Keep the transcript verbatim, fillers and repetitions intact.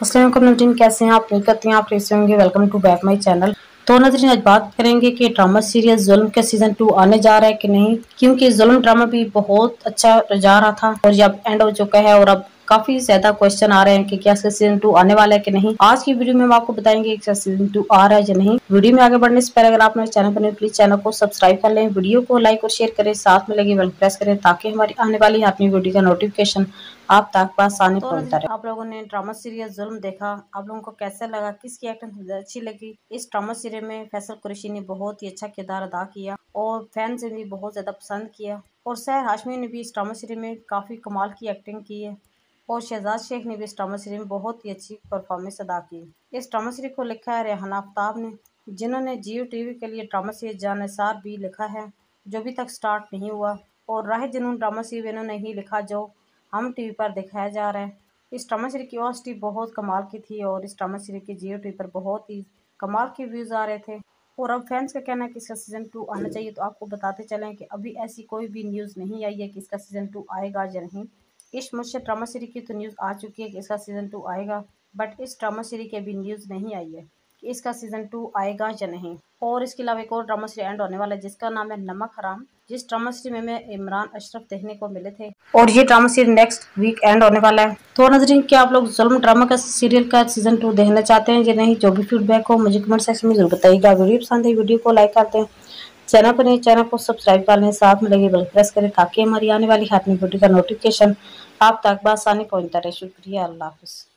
अस्सलाम वालेकुम नाज़रीन, कैसे हैं आप? उम्मीद करती हैं आप कैसे होंगे। Welcome to back my channel. तो नाज़रीन, आज बात करेंगे कि ड्रामा सीरियल जुल्म के सीजन टू आने जा रहा है कि नहीं, क्योंकि जुल्म ड्रामा भी बहुत अच्छा जा रहा था और जब एंड हो चुका है और अब काफी ज्यादा क्वेश्चन आ रहे हैं कि क्या इसका सीजन टू आने वाला है कि नहीं। आज की वीडियो में हम आपको बताएंगे कि सीजन टू आ रहा है या नहीं। वीडियो में आगे बढ़ने से पहले अगर आप मेरे चैनल पर नहीं, प्लीज चैनल को सब्सक्राइब कर लें, वीडियो को लाइक और शेयर करें, साथ में लगी बेल प्रेस करें ताकि हमारी आने वाली अपनी वीडियो का नोटिफिकेशन आप तक आसानी तो पहुंचता रहे। आप लोगों ने ड्रामा सीरियल जुल्म देखा, आप लोगों को कैसा लगा, किसकी एक्टिंग अच्छी लगी? इस ड्रामा सीरियल में फैसल कुरैशी ने बहुत ही अच्छा किरदार अदा किया और फैंस ने भी बहुत ज्यादा पसंद किया और सहर हाशमी ने भी इस ड्रामा सीरियल में काफी कमाल की एक्टिंग की है और शहजाद शेख ने भी इस ड्रामा सीरियल में बहुत ही अच्छी परफॉर्मेंस अदा की। इस ड्रामा सीरियल को लिखा है रेहाना आफ्ताब ने, जिन्होंने जियो टीवी के लिए ड्रामा सीरियल जानिसार भी लिखा है जो अभी तक स्टार्ट नहीं हुआ, और राह जुनून ड्रामा सीरियल इन्होंने ही लिखा जो हम टीवी पर दिखाया जा रहा है। इस ड्रामा सीरियल की ओएसटी बहुत कमाल की थी और इस ड्रामा सीरियल के जियो टीवी पर बहुत ही कमाल के व्यूज़ आ रहे थे। और अब फैंस का कहना है कि इसका सीजन टू आना चाहिए, तो आपको बताते चलें कि अभी ऐसी कोई भी न्यूज़ नहीं आई है कि इसका सीजन टू आएगा या नहीं। इस मुझसे ड्रामा सीरीज की तो न्यूज़ आ चुकी है कि इसका सीजन टू आएगा, बट इस ड्रामा सीरीज की अभी न्यूज़ नहीं आई है कि इसका सीजन टू आएगा या नहीं। और इसके अलावा एक और ड्रामा सीरीज एंड होने वाला है जिसका नाम है नमक हराम, जिस ड्रामा सीरीज में हमें इमरान अशरफ देखने को मिले थे और ये drama series next week end होने वाला है। तो नाज़रीन, क्या आप लोग जुल्म ड्रामा का सीरियल का सीजन टू देखना चाहते हैं या नहीं? जो भी फीडबैक हो मुझे कमेंट सेक्शन में जरूर बताइएगा। वीडियो पसंद है वीडियो को लाइक करते हैं, चैनल पर नहीं चैनल को सब्सक्राइब कर लें, साथ में लगे बेल प्रेस करें ताकि हमारी आने वाली हर वीडियो का नोटिफिकेशन आप तक बआसानी पहुंचता रहे। शुक्रिया, अल्लाह हाफिज़।